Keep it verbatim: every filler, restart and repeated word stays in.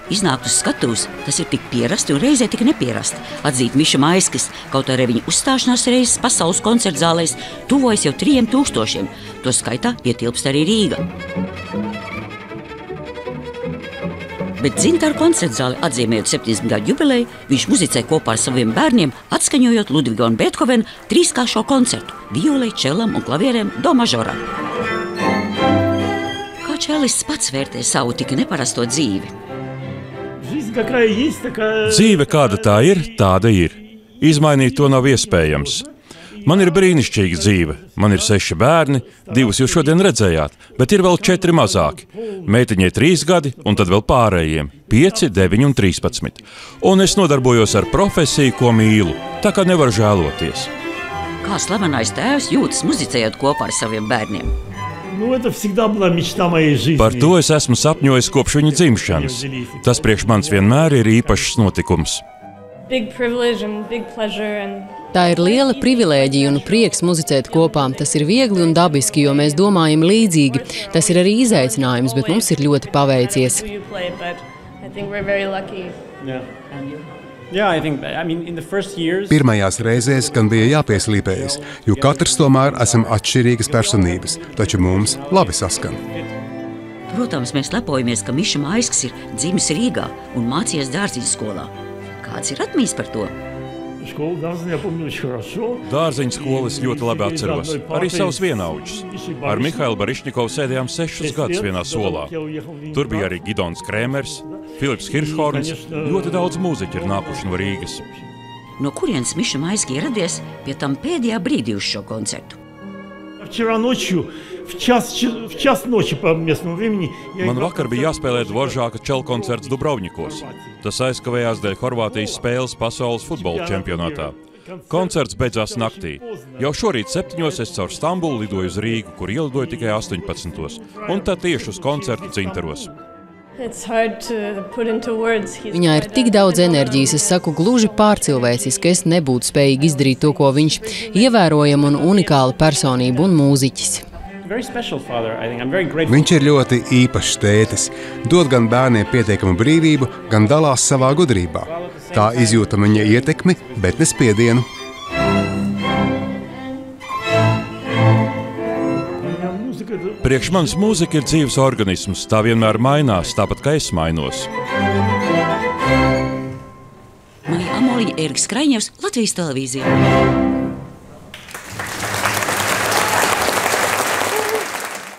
iznākt uz skatuves, tas ir tik pierasti un reizē tik nepierasti. Atzīt Miša Maiskis, kaut arī viņa uzstāšanās reizes pasaules koncertzālēs tuvojas jau trījiem tūkstošiem. To skaitā ietilpst arī Rīga. Bet Dzintaru koncertzāli atzīmējot septiņdesmit gadu jubileju, viņš muzicē kopā ar saviem bērniem, atskaņojot Ludviga un Beethovena trīskāršo koncertu – violei, čelam un klavierēm do mažoram. Kā čelists pats vērtē savu tik neparasto dzīvi? Dzīve kāda tā ir, tāda ir. Izmainīt to nav iespējams. Man ir brīnišķīga dzīve. Man ir seši bērni, divus jūs šodien redzējāt, bet ir vēl četri mazāki. Meitiņai trīs gadi un tad vēl pārējiem – pieci, deviņi un trīspadsmit. Un es nodarbojos ar profesiju, ko mīlu, tā kā nevaru žēloties. Kā slavenais tēvs jūtas muzicējot kopā ar saviem bērniem? Par to es esmu sapņojis kopš viņa dzimšanas. Tas priekš manis vienmēr ir īpašs notikums. Tā ir liela privilēģija un prieks muzicēt kopā. Tas ir viegli un dabiski, jo mēs domājam līdzīgi. Tas ir arī izaicinājums, bet mums ir ļoti paveicies. Pirmajās reizēs gan bija jāpieslīpējas, jo katrs tomēr esam atšķirīgas personības, taču mums labi saskan. Protams, mēs lepojamies, ka Miša Maiskis ir dzimis Rīgā un mācījies Dārziņu skolā. Kāds ir atmiņas par to? Dārziņu skolu es ļoti labi atceros, arī savus vienaudžus. Ar Mihailu Barišņikovu sēdējām sešus gadus vienā solā. Tur bija arī Gidons Krēmers, Filips Hiršhorns, ļoti daudz mūziķi ir nākuši no Rīgas. No kurienes Miša Maiski ieradies pie tam pēdējā brīdī uz šo koncertu? Man vakar bija jāspēlē Dvoržāka čelkoncerts Dubrovnikos. Tas aizkavējās dēļ Horvātijas spēles pasaules futbola čempionātā. Koncerts beidzās naktī. Jau šorīt septiņos es caur Stambulu lidoju uz Rīgu, kur ielidoju tikai astoņpadsmitos. Un tad tieši uz koncertu Dzintaros. Viņā ir tik daudz enerģijas, es saku gluži pārcilvēciski, es nebūtu spējīgi izdarīt to, ko viņš – ievērojama un unikāla personība un mūziķis. Viņš ir ļoti īpašs tētis, dod gan bērniem pietiekamu brīvību, gan dalās savā gudrībā. Tā izjūtam viņa ietekmi, bet ne spiedienu. Priekš manis mūzika ir dzīves organisms, tā vienmēr mainās, tāpat kā es mainos. Mani Amoliņa, Ēriks Kraiņevs, Latvijas televīzija.